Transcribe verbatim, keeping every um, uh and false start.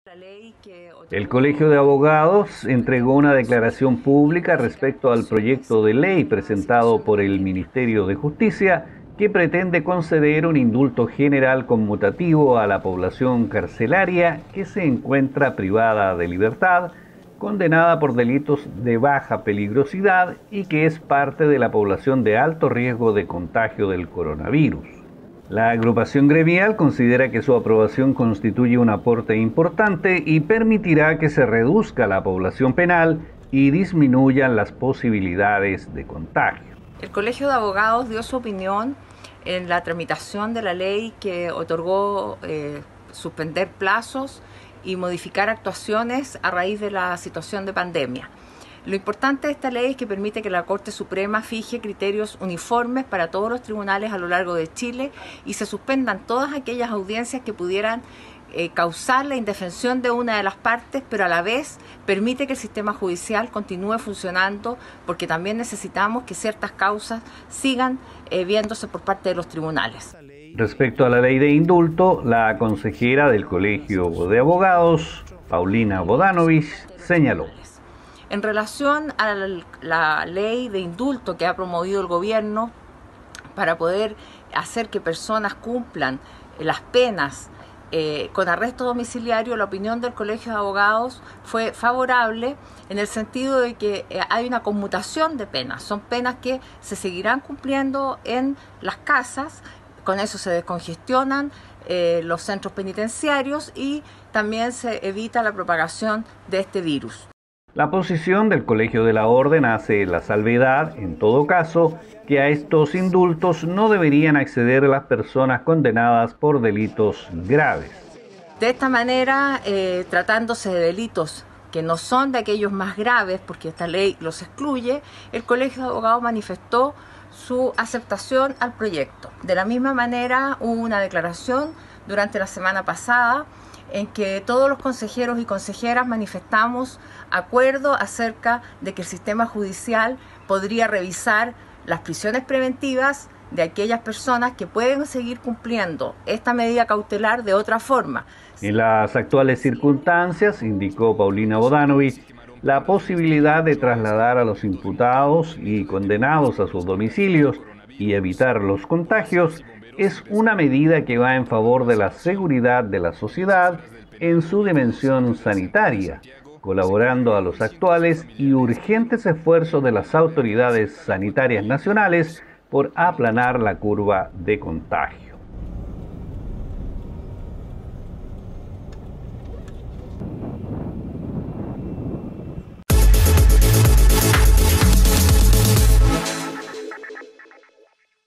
El Colegio de Abogados entregó una declaración pública respecto al proyecto de ley presentado por el Ministerio de Justicia que pretende conceder un indulto general conmutativo a la población carcelaria que se encuentra privada de libertad, condenada por delitos de baja peligrosidad y que es parte de la población de alto riesgo de contagio del coronavirus. La agrupación gremial considera que su aprobación constituye un aporte importante y permitirá que se reduzca la población penal y disminuyan las posibilidades de contagio. El Colegio de Abogados dio su opinión en la tramitación de la ley que otorgó eh, suspender plazos y modificar actuaciones a raíz de la situación de pandemia. Lo importante de esta ley es que permite que la Corte Suprema fije criterios uniformes para todos los tribunales a lo largo de Chile y se suspendan todas aquellas audiencias que pudieran eh, causar la indefensión de una de las partes, pero a la vez permite que el sistema judicial continúe funcionando, porque también necesitamos que ciertas causas sigan eh, viéndose por parte de los tribunales. Respecto a la ley de indulto, la consejera del Colegio de Abogados, Paulina Bodanovich, señaló: en relación a la ley de indulto que ha promovido el gobierno para poder hacer que personas cumplan las penas eh, con arresto domiciliario, la opinión del Colegio de Abogados fue favorable en el sentido de que eh, hay una conmutación de penas. Son penas que se seguirán cumpliendo en las casas, con eso se descongestionan eh, los centros penitenciarios y también se evita la propagación de este virus. La posición del Colegio de la Orden hace la salvedad, en todo caso, que a estos indultos no deberían acceder las personas condenadas por delitos graves. De esta manera, eh, tratándose de delitos que no son de aquellos más graves, porque esta ley los excluye, el Colegio de Abogados manifestó su aceptación al proyecto. De la misma manera, hubo una declaración durante la semana pasada en que todos los consejeros y consejeras manifestamos acuerdo acerca de que el sistema judicial podría revisar las prisiones preventivas de aquellas personas que pueden seguir cumpliendo esta medida cautelar de otra forma. En las actuales circunstancias, indicó Paulina Bodanovich, la posibilidad de trasladar a los imputados y condenados a sus domicilios y evitar los contagios es una medida que va en favor de la seguridad de la sociedad en su dimensión sanitaria, colaborando a los actuales y urgentes esfuerzos de las autoridades sanitarias nacionales por aplanar la curva de contagio.